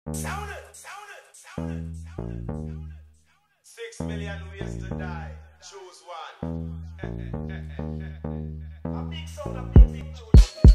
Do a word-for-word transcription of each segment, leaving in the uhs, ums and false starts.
Sound it, sound it, sound it, sound it, sound it. Six million ways to die. Choose one. A big sound, a big, big tune.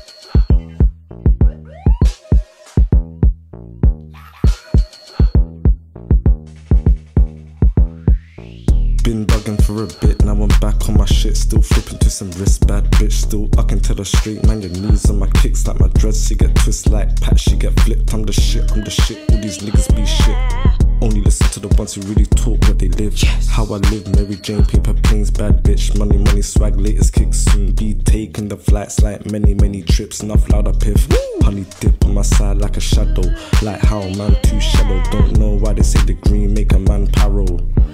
Been bugging for a bit, now I'm back on my shit. Still flipping to some wrist, bad bitch. Still ucking to the street, man. Your knees on my kicks like my dreads. She get twist like Pat, she get flipped. I'm the shit, I'm the shit. All these niggas be shit. Only listen to the ones who really talk where they live. Yes. How I live, Mary Jane, paper planes, bad bitch. Money, money, swag, latest kicks. Soon be taking the flights like many, many trips. Enough louder piff. Honey dip on my side like a shadow. Like how man too shallow. Don't know why they say the green make a man paro.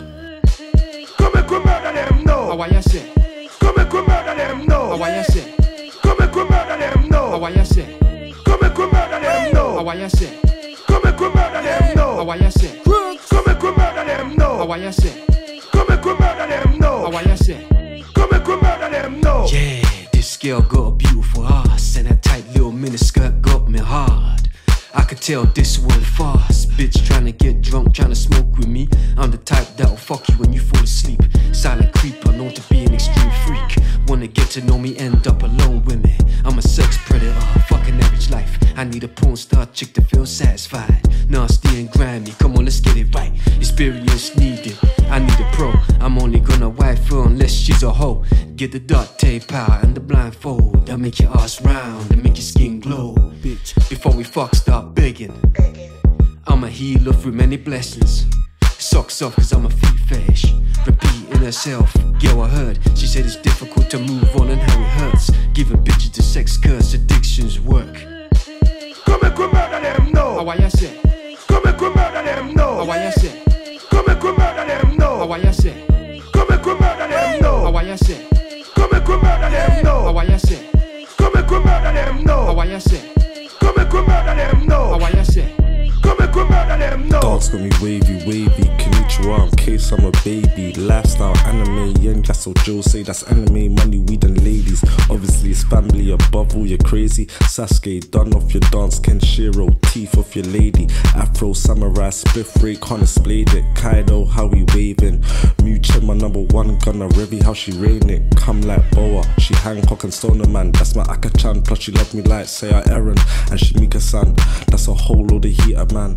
Come and come murder them, no. How you say? Come and come murder them, no. How you say? Come and come murder them, no. How you say? Come and come murder them, no. How you say? Come and come murder them, no. How you say? Come and come murder them, no. How you say? Come and come murder them, no. How you say? Come and come murder them, no. Yeah, this girl got a beautiful ass, and that tight little miniskirt got me hard. I could tell this one fast. Bitch tryna get drunk, tryna smoke with me. I'm the type that'll fuck you when you fall asleep. Silent creeper, known to be an extreme freak. Wanna get to know me, end up alone with me. I'm a sex predator, fucking average life. I need a porn star chick to feel satisfied. Nasty and grimy, come on, let's get it right. Experience needed, I need a pro. I'm only gonna wife her unless she's a hoe. Get the duct tape out and the blindfold. I'll make your ass round and make your skin glow. Bitch, before we fuck, start begging. I'm a healer through many blessings. Socks off cause I'm a feet fetish. Repeating herself, yo I heard. She said it's difficult to move on and how it hurts. Giving bitches the sex curse, addictions work. Come and come murder them, no. How you say? Come and come murder them, no. How you say? Come and come murder them, no. How you say? Come and come murder them, no. How you say? Come and come murder them, no. How you say? Come and come murder them, no. How you say? Come and come murder them, no. How you say? Come and come murder them, no. Dogs got me wavy, wavy. Konnichiwa, in case I'm a baby. Lifestyle, anime, yen, that's what Joe say. That's anime, money, weed and ladies. Obviously it's family above all, you're crazy. Sasuke, done off your dance. Kenshiro, teeth off your lady. Afro, samurai, spliff rate, can't explain it. Kaido, how we waving. Muche, my number one gunner. Revi, how she rain it. Come like Boa, she Hancock and Stoner man. That's my Aka-chan, plus she love me like Saya Aaron. And she Mika-san, that's a whole load of heater man.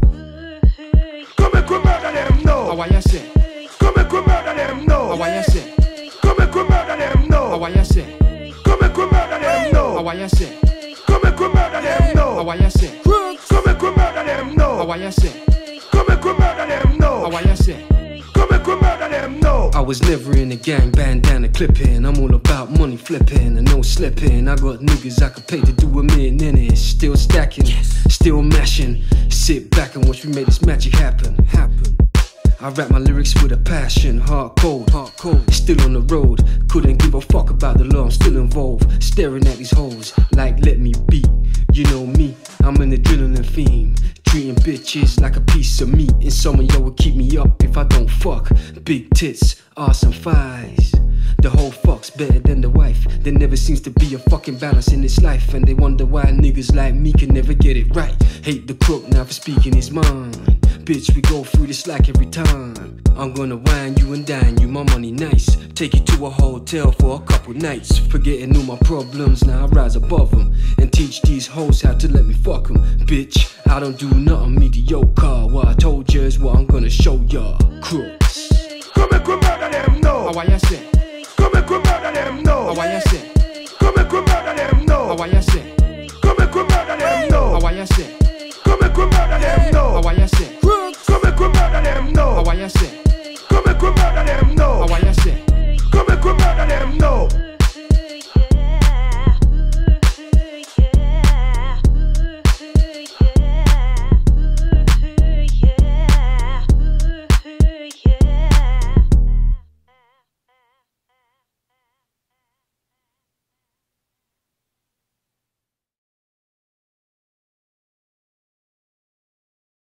Come and come murder them, no. How you say? Come and come murder them, no. How you say? Come and come murder them, no. How you say? Come and come murder them, no. How you say? Come and come murder them, no. How you say? Come and come murder them, no. How you say? Come and come murder them, no. How you say? Come and come murder them, no. I was never in a gang, bandana clipping. I'm all about money flipping and no slipping. I got niggas I could pay to do a million in it. Still stacking, still mashing. Sit back and watch me make this magic happen. Happen. I rap my lyrics with a passion, hard cold, hard cold. Still on the road, couldn't give a fuck about the law. I'm still involved, staring at these hoes like let me be. You know me, I'm an adrenaline fiend. Treating bitches like a piece of meat. And some of y'all will keep me up if I don't fuck. Big tits, arse and thighs. The whole fuck's better than the wife. There never seems to be a fucking balance in this life. And they wonder why niggas like me can never get it right. Hate the crook now for speaking his mind. Bitch, we go through this like every time. I'm gonna wine you and dine you, my money nice. Take you to a hotel for a couple nights. Forgetting all my problems, now I rise above them. And teach these hoes how to let me fuck them. Bitch, I don't do nothing mediocre.